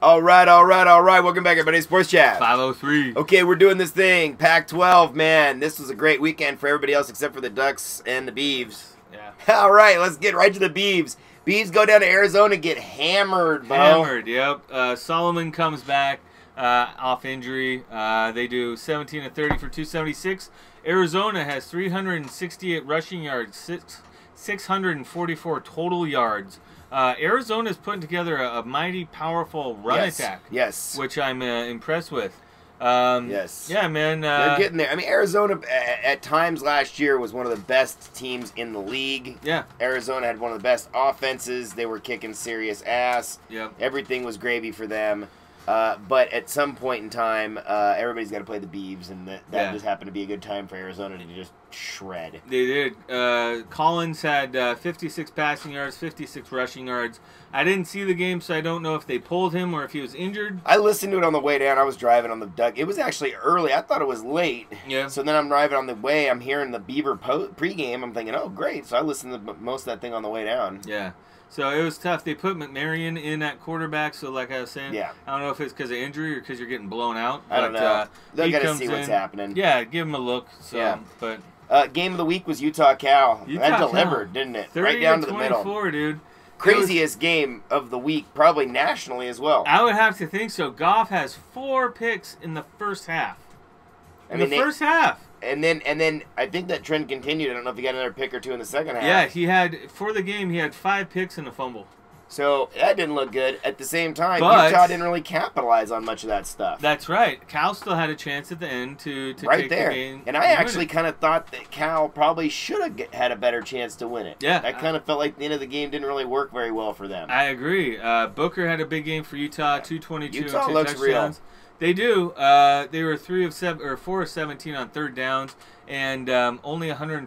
All right. Welcome back, everybody. Sports Chat. 503. Okay, we're doing this thing. Pac12, man. This was a great weekend for everybody else except for the Ducks and the Beavs. Yeah. All right, let's get right to the Beavs. Beavs go down to Arizona, get hammered, Bo. Hammered, yep. Solomon comes back off injury. They do 17 of 30 for 276. Arizona has 368 rushing yards, 644 total yards. Arizona's putting together a mighty powerful run attack. Yes. Which I'm impressed with. Yes. Yeah, man. They're getting there. I mean, Arizona at times last year was one of the best teams in the league. Yeah. Arizona had one of the best offenses. They were kicking serious ass. Yep. Everything was gravy for them. But at some point in time, everybody's got to play the Beavs, and that just happened to be a good time for Arizona to just shred. They did. Collins had 56 passing yards, 56 rushing yards. I didn't see the game, so I don't know if they pulled him or if he was injured. I listened to it on the way down. I was driving on the Duck. It was actually early. I thought it was late. Yeah. So then I'm driving on the way. I'm hearing the Beaver pregame. I'm thinking, oh, great. So I listened to most of that thing on the way down. Yeah. So it was tough. They put McMarion in at quarterback, so like I was saying, I don't know if it's because of injury or because you're getting blown out. I don't know. They got to see what's happening. Yeah, give him a look. So, but game of the week was Utah-Cal. That delivered, didn't it? Right down to the middle. 30-24, dude. Craziest game of the week, probably nationally as well. I would have to think so. Goff has 4 picks in the first half. First half. And then I think that trend continued. I don't know if he got another pick or two in the second half. Yeah, he had, for the game, he had 5 picks and a fumble. So that didn't look good. At the same time, Utah didn't really capitalize on much of that stuff. That's right. Cal still had a chance at the end to take the game. And I actually kind of thought that Cal probably should have had a better chance to win it. Yeah. I kind of felt like the end of the game didn't really work very well for them. I agree. Booker had a big game for Utah, 222 Utah and 2 looks touchdowns. Real. They do. They were 4 of 17 on third downs, and only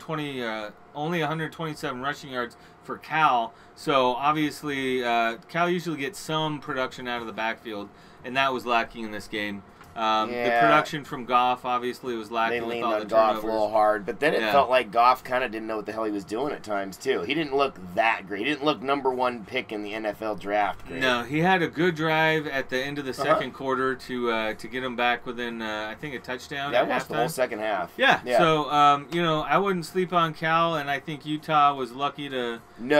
127 rushing yards for Cal. So obviously, Cal usually gets some production out of the backfield, and that was lacking in this game. The production from Goff obviously was lacking. They with leaned all on the Goff turnovers. a little hard, but then it felt like Goff kind of didn't know what the hell he was doing at times too. He didn't look that great. He didn't look #1 pick in the NFL draft great. No, he had a good drive at the end of the second quarter to get him back within I think a touchdown. That at was halftime. the whole second half. Yeah. So I wouldn't sleep on Cal, and I think Utah was lucky to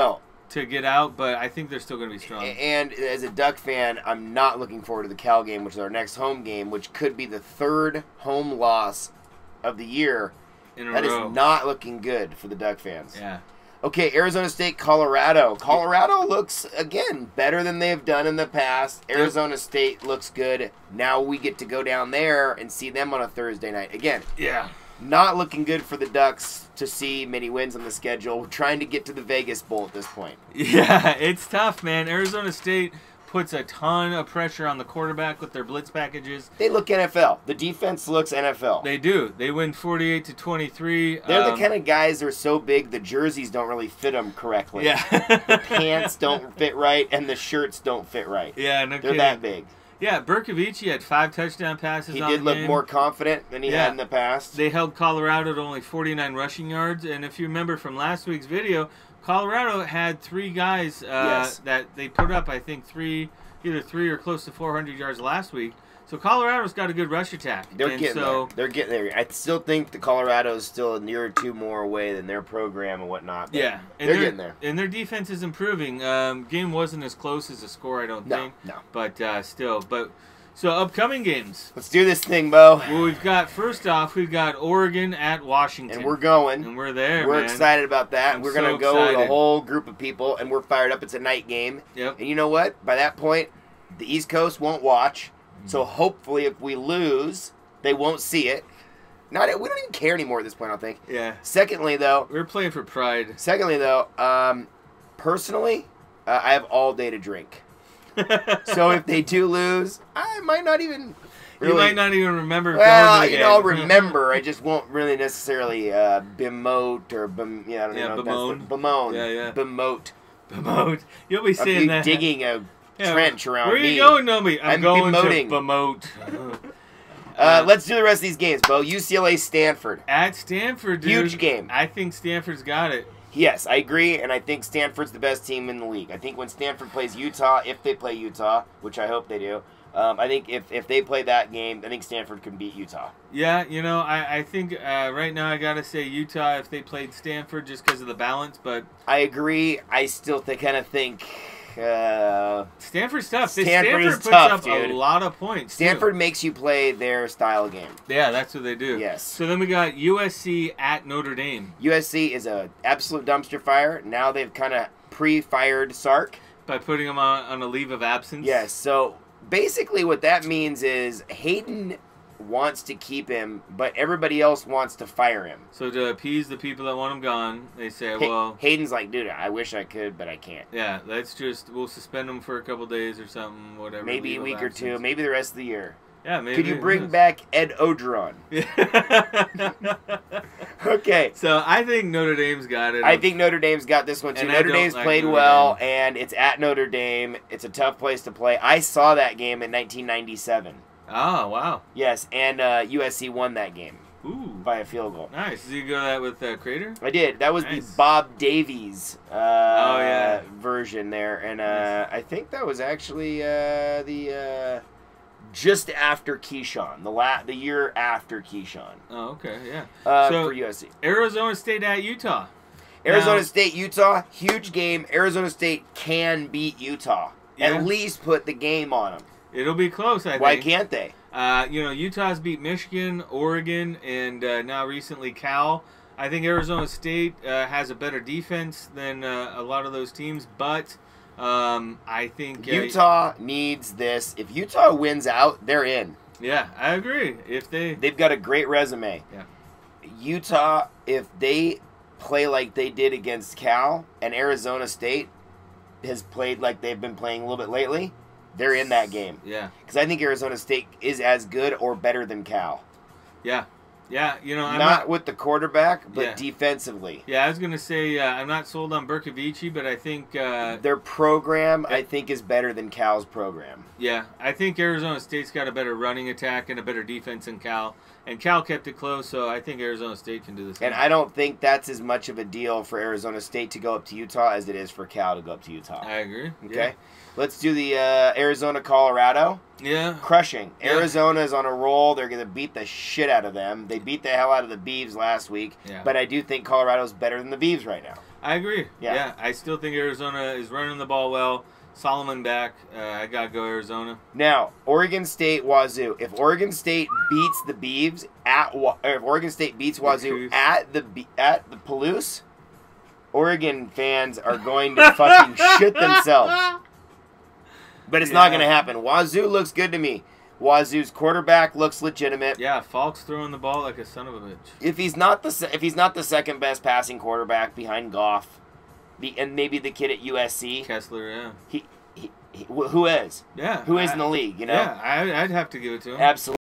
get out, but I think they're still going to be strong. And as a Duck fan, I'm not looking forward to the Cal game, which is our next home game, which could be the 3rd home loss of the year. In a row. That is not looking good for the Duck fans. Yeah. Okay, Arizona State, Colorado. Colorado looks, again, better than they've done in the past. Arizona State looks good. Now we get to go down there and see them on a Thursday night. Again, not looking good for the Ducks to see many wins on the schedule. We're trying to get to the Vegas Bowl at this point. Yeah, it's tough, man. Arizona State puts a ton of pressure on the quarterback with their blitz packages. They look NFL. The defense looks NFL. They do. They win 48-23. They're the kind of guys that are so big the jerseys don't really fit them correctly. Yeah. The pants don't fit right and the shirts don't fit right. Yeah, no They're that big. Yeah, Berkovich had 5 touchdown passes. He did look more confident than he had in the past. They held Colorado to only 49 rushing yards, and if you remember from last week's video, Colorado had 3 guys that they put up, I think, either 3 or close to 400 yards last week. So Colorado's got a good rush attack. They're getting there. They're getting there. I still think the Colorado's still a year or 2 more away than their program and whatnot. But yeah, and they're getting there. And their defense is improving. Game wasn't as close as the score, I don't think. No. But still. So upcoming games. Let's do this thing, Bo. Well, we've got Oregon at Washington. And we're going. And we're there, We're excited about that. We're going to go with a whole group of people, and we're fired up. It's a night game. Yep. And you know what? By that point, the East Coast won't watch. So hopefully if we lose, they won't see it. We don't even care anymore at this point, I think. Yeah. Secondly, though. We're playing for pride. Personally, I have all day to drink. So if they do lose, I might not even really... You might not even remember going to the game. I'll remember. I just won't really necessarily bemote or bemoan. Bemoan. Yeah. Bemote. You'll be saying that. Digging a trench around me. Where are you going, Nomi? I'm going bemoting. to bemote. Let's do the rest of these games, Bo. UCLA, Stanford. At Stanford, dude. Huge game. I think Stanford's got it. Yes, I agree, and I think Stanford's the best team in the league. I think when Stanford plays Utah, if they play Utah, which I hope they do, I think if they play that game, I think Stanford can beat Utah. Yeah, you know, I think right now I got to say Utah if they played Stanford just because of the balance, but... I agree. I still kind of think... Stanford's tough. Stanford puts tough, up dude. a lot of points. Stanford too. makes you play their style game. Yeah, that's what they do. Yes. So then we got USC at Notre Dame. USC is a absolute dumpster fire. Now they've kind of pre-fired Sark. By putting him on a leave of absence? Yes, so basically what that means is Hayden wants to keep him, but everybody else wants to fire him. So to appease the people that want him gone, they say, well... Hayden's like, dude, I wish I could, but I can't. Yeah, we'll suspend him for a couple days or something, whatever. Maybe a week or two, maybe the rest of the year. Yeah, maybe. Could you bring back Ed Ogeron? Okay. So I think Notre Dame's got it. I think Notre Dame's got this one too. Notre Dame's played well, and it's at Notre Dame. It's a tough place to play. I saw that game in 1997. Oh, wow. Yes, and USC won that game. Ooh. By a field goal. Nice. Did you go that with Crater? I did. That was nice. The Bob Davies version there. And I think that was actually the just after Keyshawn, the year after Keyshawn. Oh, okay, yeah. So, for USC. Arizona State at Utah. Arizona State, Utah, huge game. Arizona State can beat Utah. Yeah. At least put the game on them. It'll be close, I think. Why can't they? Utah's beat Michigan, Oregon, and now recently Cal. I think Arizona State has a better defense than a lot of those teams, but I think... Utah needs this. If Utah wins out, they're in. Yeah, I agree. They've got a great resume. Yeah. Utah, if they play like they did against Cal, and Arizona State has played like they've been playing a little bit lately, they're in that game. Yeah. Because I think Arizona State is as good or better than Cal. Yeah. Yeah, I'm not with the quarterback, but defensively. Yeah, I was going to say I'm not sold on Berkovici, but I think... their program, I think, is better than Cal's program. Yeah, I think Arizona State's got a better running attack and a better defense than Cal. And Cal kept it close, so I think Arizona State can do this. And I don't think that's as much of a deal for Arizona State to go up to Utah as it is for Cal to go up to Utah. I agree. Okay? Yeah. Let's do the Arizona-Colorado. Yeah. Crushing. Yeah. Arizona's on a roll. They're going to beat the shit out of them. They beat the hell out of the Beavs last week. Yeah. But I do think Colorado's better than the Beavs right now. I agree. Yeah. I still think Arizona is running the ball well. Solomon back. I got to go Arizona. Now, Oregon State, Wazoo. If Oregon State beats the Beavs if Oregon State beats Wazoo at the Palouse, Oregon fans are going to fucking shit themselves. But it's not going to happen. Wazoo looks good to me. Wazoo's quarterback looks legitimate. Yeah, Falk's throwing the ball like a son of a bitch. If he's not the second best passing quarterback behind Goff, and maybe the kid at USC, Kessler, yeah. He who is? Yeah. Who is in the league? You know? Yeah, I'd have to give it to him. Absolutely.